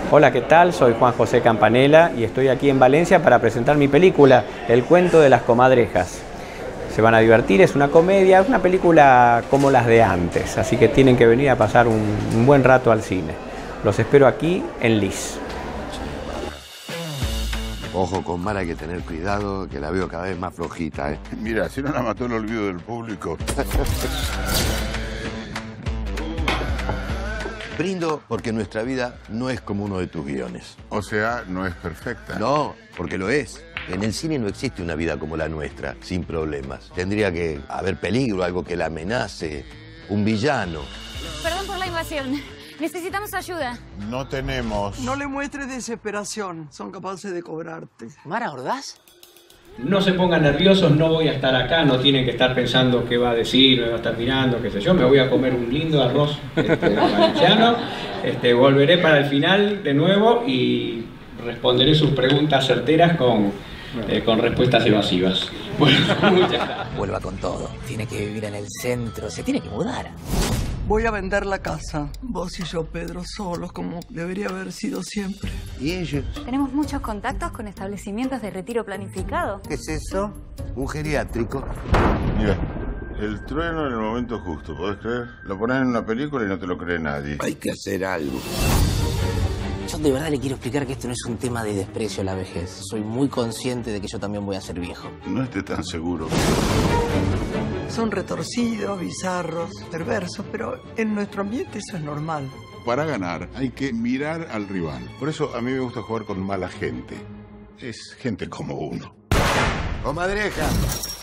Hola, ¿qué tal? Soy Juan José Campanella y estoy aquí en Valencia para presentar mi película, El cuento de las comadrejas. Se van a divertir, es una comedia, es una película como las de antes, así que tienen que venir a pasar un buen rato al cine. Los espero aquí en Lis. Ojo, con Mara hay que tener cuidado, que la veo cada vez más flojita, ¿eh? Mira, si no la mató el olvido del público. Brindo porque nuestra vida no es como uno de tus guiones. O sea, no es perfecta. No, porque lo es. En el cine no existe una vida como la nuestra, sin problemas. Tendría que haber peligro, algo que la amenace, un villano. Perdón por la invasión. Necesitamos ayuda. No tenemos. No le muestres desesperación. Son capaces de cobrarte. ¿Mara Ordaz? No se pongan nerviosos, no voy a estar acá, no tienen que estar pensando qué va a decir, me va a estar mirando, qué sé yo. Me voy a comer un lindo arroz valenciano. Volveré para el final de nuevo y responderé sus preguntas certeras con respuestas evasivas. Bueno, muchas gracias. Vuelva con todo. Tiene que vivir en el centro, se tiene que mudar. Voy a vender la casa. Vos y yo, Pedro, solos, como debería haber sido siempre. ¿Y ellos? Tenemos muchos contactos con establecimientos de retiro planificado. ¿Qué es eso? Un geriátrico. Mira, el trueno en el momento justo, ¿podés creer? Lo pones en una película y no te lo cree nadie. Hay que hacer algo. Yo de verdad le quiero explicar que esto no es un tema de desprecio a la vejez. Soy muy consciente de que yo también voy a ser viejo. No estés tan seguro. Son retorcidos, bizarros, perversos, pero en nuestro ambiente eso es normal. Para ganar hay que mirar al rival. Por eso a mí me gusta jugar con mala gente. Es gente como uno. ¡Comadreja!